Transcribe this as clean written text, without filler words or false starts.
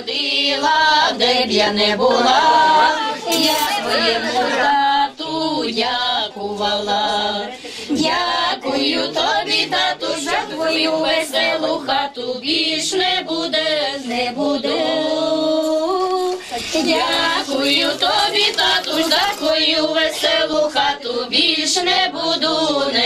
ходила, де б я не була, я своєму тату дякувала. Дякую тобі, тату, за твою веселу хату, більш не буде, не буду. Дякую тобі, тату, за твою веселу хату, більш не буду, не